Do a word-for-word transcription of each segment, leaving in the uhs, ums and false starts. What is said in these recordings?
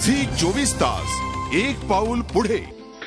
Zee चोवीस तास एक पाऊल पुढे।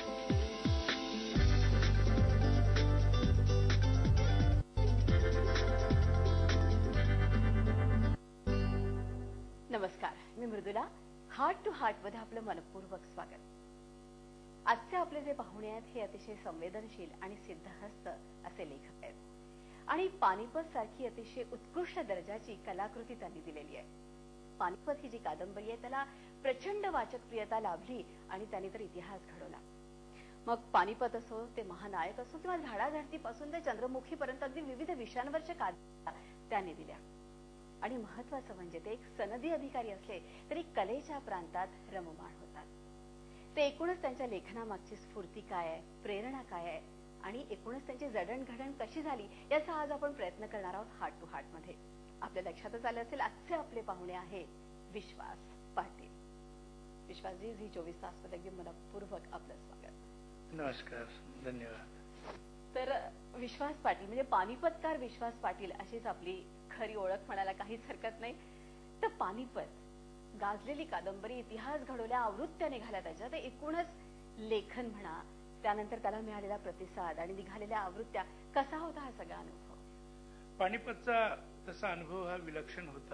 नमस्कार, मी मृदुला। हार्ट टू हार्ट मध्ये आपलं मनपूर्वक स्वागत। आजचे आपले जे पाहुणे आहेत हे अतिशय संवेदनशील आणि सिद्धहस्त असे लेखक आहेत आणि पानिपत सारखी अतिशय उत्कृष्ट दर्जाची कलाकृती त्यांनी दिलेली आहे। पानिपत ही जी कादंबरी आहे त्याला प्रचंड वाचकप्रियता लाभली आणि त्यांनी तर इतिहास घडवला। मग पानिपत असो, ते महानायक असो किंवा झाडाझडतीपासून ते चंद्रमुखीपर्यंत अगदी विविध विषयांवरच्या कादंबऱ्या त्यांनी दिल्या। आणि महत्वाचं म्हणजे ते एक सनदी अधिकारी असले तरी कलेच्या प्रांतात रममाण होतात। ते एकूणच त्यांच्या लेखनामागची स्फूर्ती काय आहे, प्रेरणा काय आहे आणि एकूणच त्यांची जडणघडण कशी झाली याचा आज आपण प्रयत्न करणार आहोत हार्ट टू हार्ट मध्ये। आपल्या लक्षातच आलं असेल, आजचे आपले पाहुणे आहे विश्वास पाटील। विश्वासजी, झी चोवीस तास मध्ये अगदी मनपूर्वक आपलं स्वागत। नमस्कार, धन्यवाद। तर विश्वास पाटील म्हणजे पानिपतकार विश्वास पाटील अशीच आपली खरी ओळख म्हणायला काहीच हरकत नाही। तर पानिपत गाजलेली कादंबरी, इतिहास घडवल्या, आवृत्त्या निघाल्या त्याच्यात, एकूणच लेखन म्हणा, त्यानंतर त्याला मिळालेला प्रतिसाद आणि निघालेल्या आवृत्त्या, कसा होता हा सगळा अनुभव? पानिपतचा तसा अनुभव हा विलक्षण होता।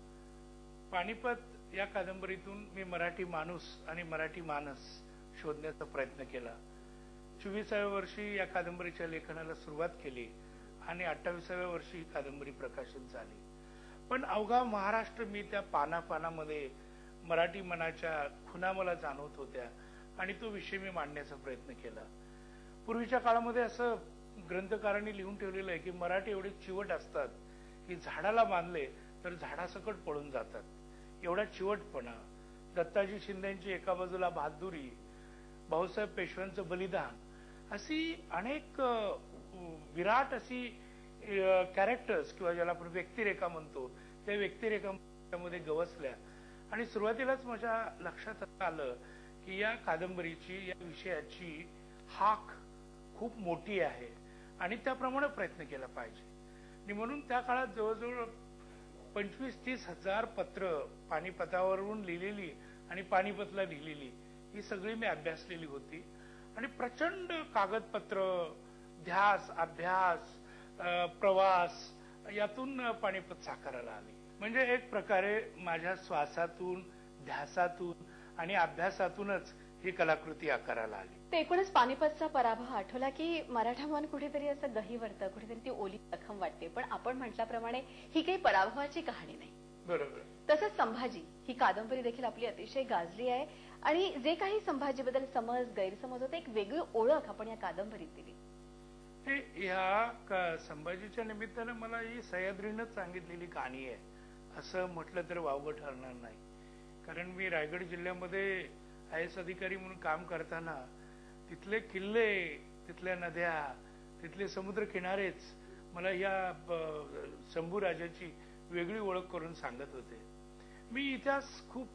पानिपत या कादंबरीतून मी मराठी माणूस आणि मराठी मानस शोधण्याचा प्रयत्न केला। चोवीसाव्या वर्षी या कादंबरीच्या लेखनाला सुरुवात केली आणि अठ्ठावीसाव्या वर्षी ही कादंबरी प्रकाशित झाली। पण अवघा महाराष्ट्र मी त्या पाना पानामध्ये मराठी मनाच्या खुणा मला जाणवत होत्या आणि तो विषय मी मांडण्याचा प्रयत्न केला। पूर्वीच्या काळामध्ये असं ग्रंथकारांनी लिहून ठेवलेलं आहे की मराठी एवढे चिवट असतात की झाडाला बांधले तर झाडासकट पळून जातात, एवढा चिवटपणा। दत्ताजी शिंदेची एका बाजूला बहादुरी, भाऊसाहेब पेशव्यांचं बलिदान, अशी अनेक विराट अशी कॅरेक्टर्स किंवा ज्याला आपण व्यक्तिरेखा म्हणतो त्या व्यक्तिरेखामध्ये गवसल्या। आणि सुरुवातीलाच माझ्या लक्षात आलं की या कादंबरीची, या विषयाची हाक खूप मोठी आहे आणि त्याप्रमाणे प्रयत्न केला पाहिजे। आणि म्हणून त्या काळात जवळजवळ पंचवीस तीस हजार पत्र पानिपतावरून लिहिलेली आणि पानिपतला लिहिलेली ही सगळी मी अभ्यासलेली होती आणि प्रचंड कागदपत्र, ध्यास, अभ्यास, प्रवास यातून पानिपत साकाराला आली। म्हणजे एक प्रकारे माझ्या श्वासातून, ध्यासातून आणि अभ्यासातूनच ही कलाकृती आकाराला आली। ते एकूणच पानिपतचा पराभव आठवला की मराठा मन कुठेतरी असं गहिवरतं, कुठेतरी ती ओली जखम वाटते। पण आपण म्हटल्याप्रमाणे ही काही पराभवाची कहाणी नाही। बरोबर। तसंच संभाजी ही कादंबरी देखील आपली अतिशय गाजली आहे आणि जे काही संभाजीबद्दल समज, गैरसमज होते, एक वेगळी ओळख आपण या कादंबरीत दिली। ह्या संभाजीच्या निमित्तानं मला ही सह्याद्रीनंच सांगितलेली कहाणी आहे असं म्हटलं तर वावगं ठरणार नाही। कारण मी रायगड जिल्ह्यामध्ये आय एस अधिकारी म्हणून काम करताना तिथले किल्ले, तिथल्या नद्या, तिथले समुद्र किनारेच मला या शंभू राजाची वेगळी ओळख करून सांगत होते। मी इतिहास खूप,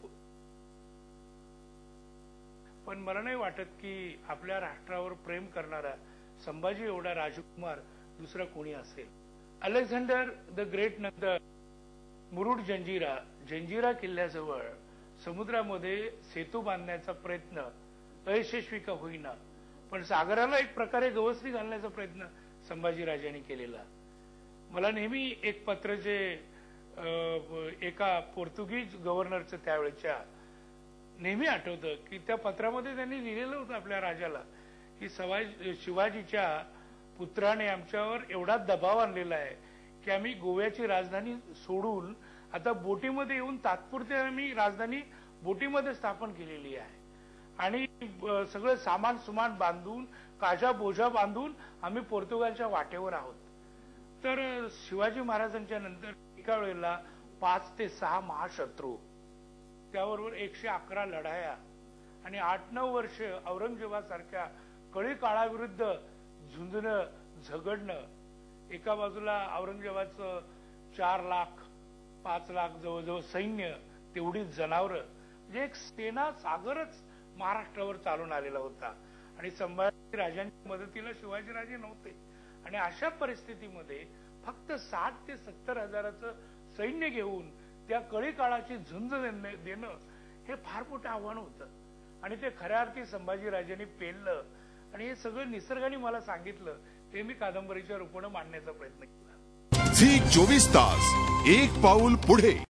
पण मला नाही वाटत की आपल्या राष्ट्रावर प्रेम करणारा संभाजी एवढा राजकुमार दुसरा कोणी असेल। अलेक्झांडर द ग्रेट नंतर मुरुड जंजिरा जंजिरा किल्ल्याजवळ समुद्रामध्ये सेतू बांधण्याचा प्रयत्न अयशस्वी का होईना, पण सागराला एक प्रकारे गवसणी घालण्याचा प्रयत्न संभाजीराजांनी केलेला। मला नेहमी एक पत्र जे एका पोर्तुगीज गव्हर्नरचं त्यावेळेच्या नेहमी आठवतं की त्या पत्रामध्ये त्यांनी लिहिलेलं होतं आपल्या राजाला की शिवाजीच्या पुत्राने आमच्यावर एवढा दबाव आणलेला आहे की आम्ही गोव्याची राजधानी सोडून आता बोटीमध्ये येऊन तात्पुरते आम्ही राजधानी बोटीमध्ये स्थापन केलेली आहे आणि सगळं सामान सुमान बांधून, काजा बोजा बांधून आम्ही पोर्तुगालच्या वाटेवर आहोत। तर शिवाजी महाराजांच्या नंतर एका वेळेला पाच ते सहा महाशत्रू, त्याबरोबर एकशे अकरा लढाया आणि आठ नऊ वर्ष औरंगजेबासारख्या कळी काळाविरुद्ध झुंजणं, झगडणं। एका बाजूला औरंगजेबाचं चार लाख पाच लाख जवळजवळ सैन्य, तेवढी जनावरं, म्हणजे एक सेना सागरच महाराष्ट्रावर चालून आलेला होता आणि संभाजी राजांच्या मदतीला शिवाजीराजे नव्हते। आणि अशा परिस्थितीमध्ये फक्त साठ ते सत्तर हजाराचं सैन्य घेऊन त्या कळी काळाची झुंज देणं हे फार मोठं आव्हान होतं आणि ते खऱ्या अर्थी संभाजीराजांनी पेललं आणि हे सगळं निसर्गाने मला सांगितलं ते मी कादंबरीच्या रूपाने मांडण्याचा प्रयत्न केला. झी चोवीस तास एक पाऊल पुढे.